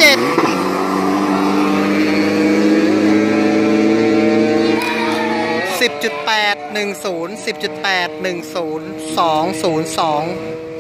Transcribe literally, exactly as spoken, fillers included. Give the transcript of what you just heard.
เจ็ดสิบจุดแปดหนึ่งศูนย์สิบจุดแปดหนึ่งศูนย์สองศูนย์สอง